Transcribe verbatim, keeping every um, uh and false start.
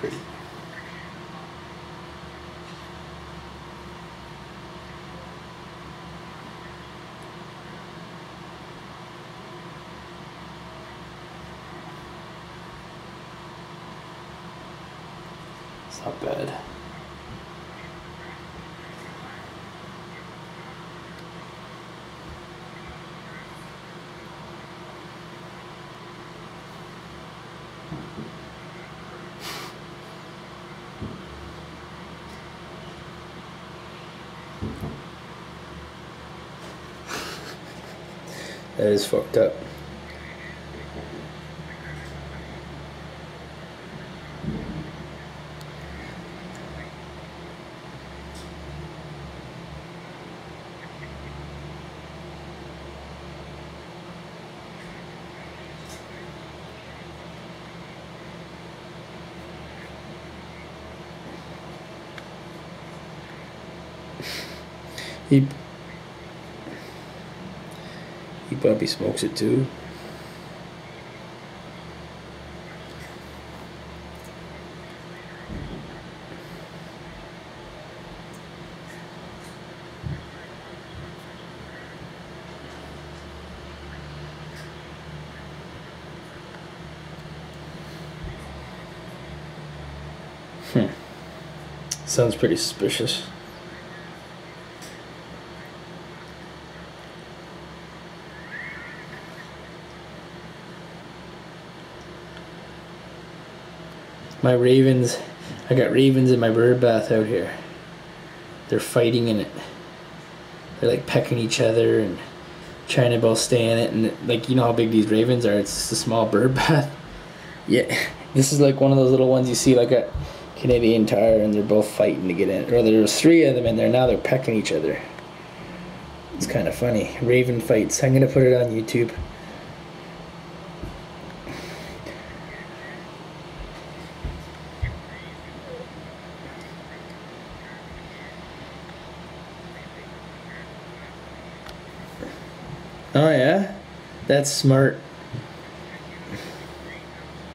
pretty. It's not bad. That is fucked up. He he probably smokes it too. Hmm. Sounds pretty suspicious. My ravens, I got ravens in my bird bath out here. They're fighting in it. They're like pecking each other and trying to both stay in it. And like, you know how big these ravens are? It's just a small bird bath. Yeah, this is like one of those little ones you see like at Canadian Tire, and they're both fighting to get in. Or there's three of them in there, now they're pecking each other. It's kind of funny. Raven fights. I'm gonna put it on YouTube. Oh yeah? That's smart.